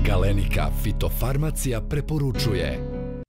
Galenika fitofarmacija preporučuje.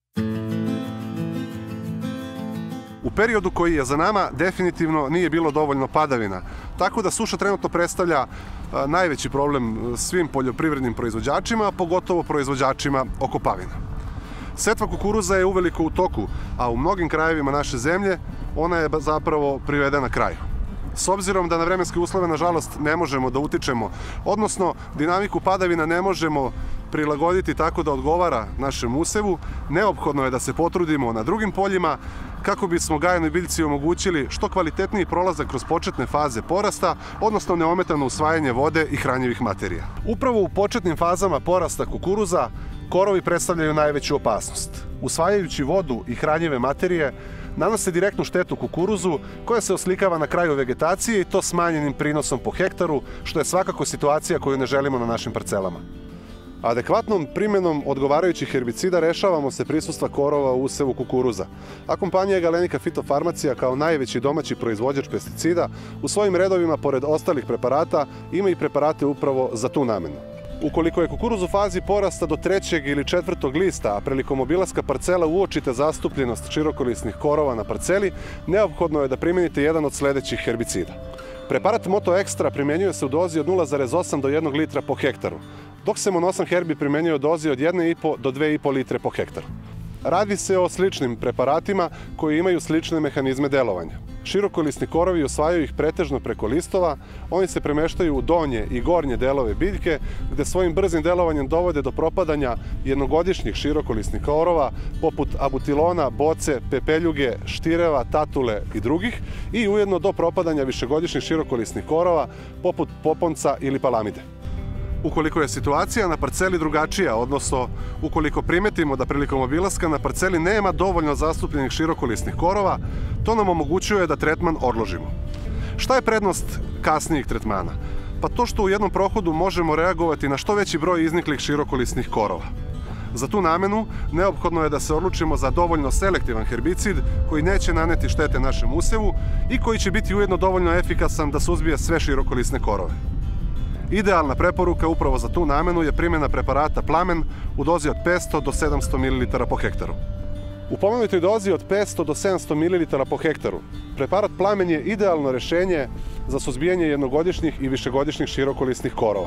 U periodu koji je za nama definitivno nije bilo dovoljno padavina, tako da suša trenutno predstavlja najveći problem svim poljoprivrednim proizvođačima, pogotovo proizvođačima okopavina. Setva kukuruza je uveliko u toku, a u mnogim krajevima naše zemlje ona je zapravo privedena kraju. S obzirom da na vremenske uslove, nažalost, ne možemo da utičemo, odnosno dinamiku padavina ne možemo prilagoditi tako da odgovara našem usevu, neophodno je da se potrudimo na drugim poljima kako bismo gajenoj biljci omogućili što kvalitetniji prolazak kroz početne faze porasta, odnosno neometano usvajanje vode i hranjivih materija. Upravo u početnim fazama porasta kukuruza korovi predstavljaju najveću opasnost. Usvajajući vodu i hranjive materije, nanose direktnu štetu kukuruzu koja se oslikava na kraju vegetacije i to smanjenim prinosom po hektaru, što je svakako situacija koju ne želimo na našim parcelama. Adekvatnom primjenom odgovarajućih herbicida rešavamo se prisustva korova u usevu kukuruza, a kompanija Galenika fitofarmacija kao najveći domaći proizvođač pesticida u svojim redovima, pored ostalih preparata, ima i preparate upravo za tu namenu. Ukoliko je kukuruz u fazi porasta do 3. ili 4. lista, a prilikom obilaska parcela uočite zastupljenost širokolisnih korova na parceli, neophodno je da primenite jedan od sledećih herbicida. Preparat Moto Extra primenjuje se u dozi od 0,8 do 1 litra po hektaru, dok se Monosan Herbi primenjuje u dozi od 1,5 do 2,5 litre po hektaru. Radi se o sličnim preparatima koji imaju slične mehanizme delovanja. Širokolisni korovi usvajaju ih pretežno preko listova, oni se premeštaju u donje i gornje delove biljke, gde svojim brzim delovanjem dovode do propadanja jednogodišnjih širokolisnih korova, poput abutilona, boce, pepeljuge, štireva, tatule i drugih, i ujedno do propadanja višegodišnjih širokolisnih korova, poput poponca ili palamide. Ukoliko je situacija na parceli drugačija, odnosno ukoliko primetimo da prilikom obilaska na parceli nema dovoljno zastupljenih širokolisnih korova, to nam omogućuje da tretman odložimo. Šta je prednost kasnijih tretmana? Pa to što u jednom prohodu možemo reagovati na što veći broj izniklih širokolisnih korova. Za tu namenu neophodno je da se odlučimo za dovoljno selektivan herbicid koji neće naneti štete našem usevu i koji će biti ujedno dovoljno efikasan da suzbije sve širokolisne korove. Idealna preporuka upravo za tu namenu je primjena preparata Plamen u dozi od 500 do 700 ml po hektaru. U pomenutoj dozi od 500 do 700 ml po hektaru, preparat Plamen je idealno rešenje za suzbijanje jednogodišnjih i višegodišnjih širokolisnih korova.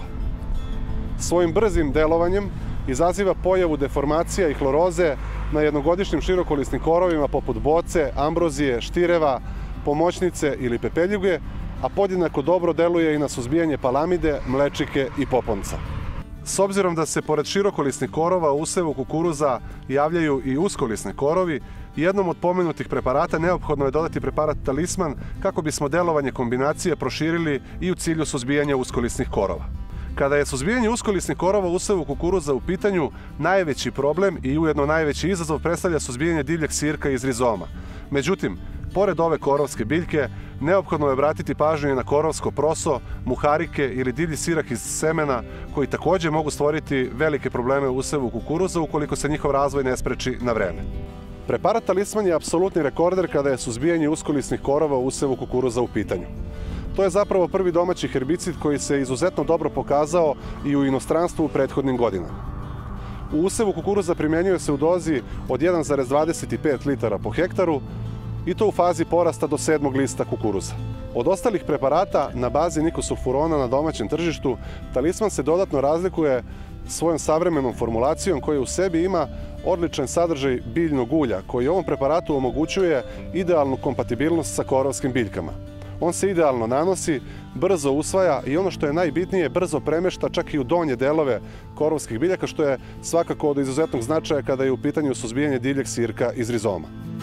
Svojim brzim delovanjem izaziva pojavu deformacija i hloroze na jednogodišnjim širokolisnim korovima poput boce, ambrozije, štireva, pomoćnice ili pepeljuge, a podjednako dobro deluje i na suzbijanje palamide, mlečike i poponca. S obzirom da se pored širokolisnih korova u usevu kukuruza javljaju i uskolisni korovi, jednom od pomenutih preparata neophodno je dodati preparat Talisman kako bismo delovanje kombinacije proširili i u cilju suzbijanja uskolisnih korova. Kada je suzbijanje uskolisnih korova u usevu kukuruza u pitanju, najveći problem i ujedno najveći izazov predstavlja suzbijanje divljeg sirka iz rizoma. Međutim, pored ove korovske biljke, neophodno je obratiti pažnju na korovsko proso, muharike ili divlji sirak iz semena, koji takođe mogu stvoriti velike probleme u usevu kukuruza ukoliko se njihov razvoj ne spreči na vreme. Preparat Talisman je apsolutni rekorder kada je suzbijanje uskolisnih korova u usevu kukuruza u pitanju. To je zapravo prvi domaći herbicid koji se izuzetno dobro pokazao i u inostranstvu u prethodnim godinama. U usevu kukuruza primenjuje se u dozi od 1,25 litara po hektaru, i to u fazi porasta do 7. lista kukuruza. Od ostalih preparata na bazi nikosulfurona na domaćem tržištu, Talisman se dodatno razlikuje svojom savremenom formulacijom koja u sebi ima odličan sadržaj biljnog ulja, koji ovom preparatu omogućuje idealnu kompatibilnost sa korovskim biljkama. On se idealno nanosi, brzo usvaja i ono što je najbitnije, brzo premešta čak i u donje delove korovskih biljaka, što je svakako od izuzetnog značaja kada je u pitanju suzbijanje divljeg sirka iz rizoma.